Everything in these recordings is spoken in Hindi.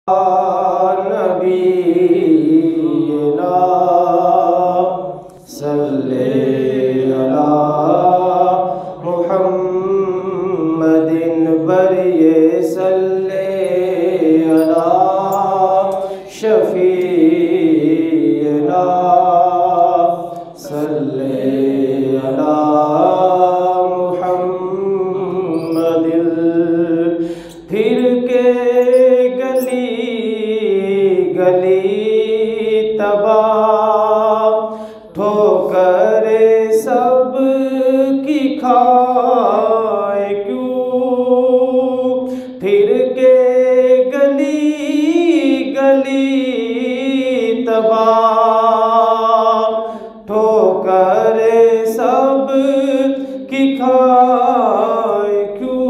नबीना सल्ले अला मुहम्मदिन बरिए सल्ले अला शफीना सल्ले अला मुहम्मदिल। फिर के गली तबाह ठोकरे सब की खाए क्यों। फिर के गली तबाह ठोकरे सब की खाए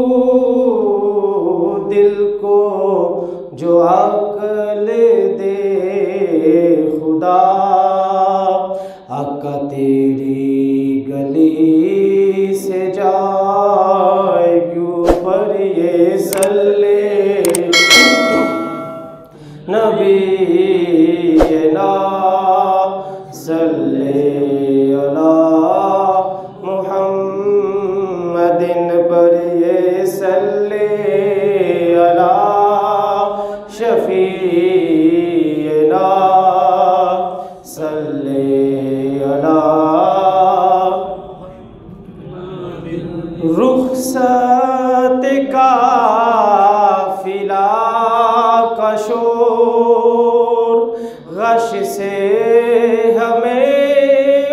क्यों। दिल को जो अक्ल दे खुदा आका तेरी गली से जाए क्यों। पर ये सल्ले नबीना सल्ले अला मुहम्मदिन पर ये सल्ले अला शफीना सल्ले अला। रुखसत काफिला का शोर गश से हमें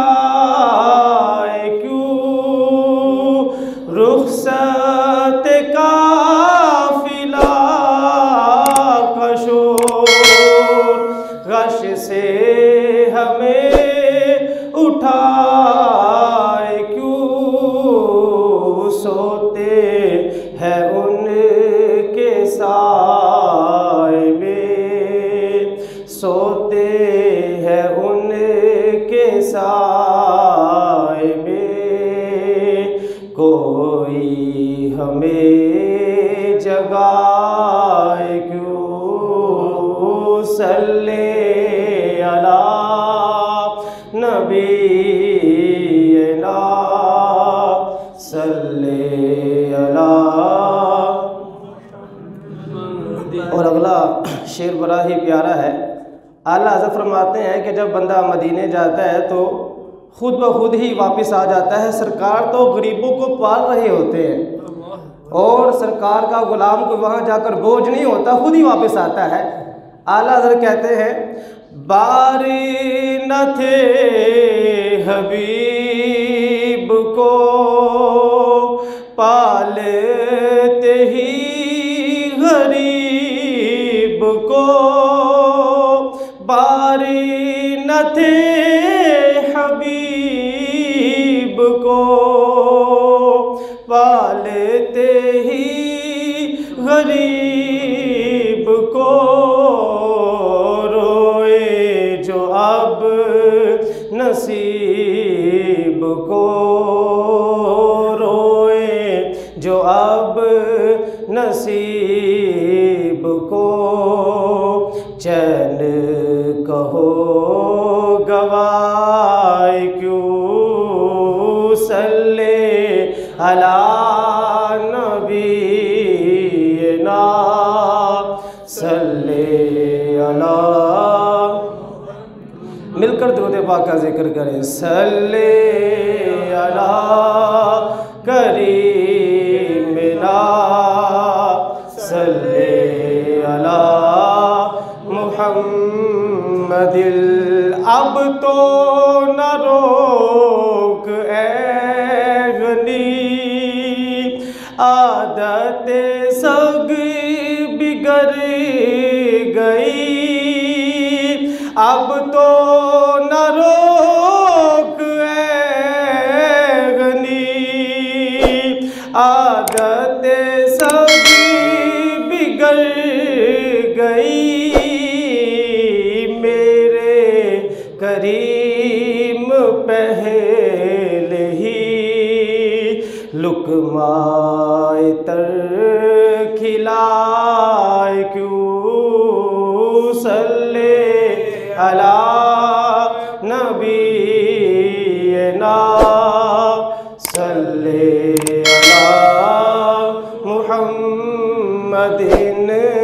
उठाए क्यों। रुखसत काफिला का शोर गश से हमें उठाए क्यों। सोते हैं उनके साए में सोते हैं उनके साए में। कोई हमें जगाए क्यों। सल्ले अला नबीना सल्ले अला। और अगला शेर बड़ा ही प्यारा है। आला हज़रत फरमाते हैं कि जब बंदा मदीने जाता है तो खुद ब खुद ही वापस आ जाता है। सरकार तो गरीबों को पाल रहे होते हैं और सरकार का गुलाम को वहाँ जाकर बोझ नहीं होता, खुद ही वापस आता है। आला हज़रत कहते हैं बारी न थे हबीब को पालते ही गरीब को। बारी न थे हबीब को पालते ही गरीब को। रोए जो अब नसीब को रोए जो अब नसीब को। चैन कहो गवाए क्यों। सल्ले अला नबीना सल्ले अला। मिलकर दुरूद पाक का जिक्र करें। सल्ले अला करीमिना सल्ले अला मुहम्मदिल। अब तो न रोक ए गनी आदत सग बिगड़ गई। अब तो न रोक ए गनी आदत सग बिगड़ गई। मेरे करीम पहले ही लुकमाए तर खिलाए क्यों। अला नबीना सल्ले अला मुहम्मदिन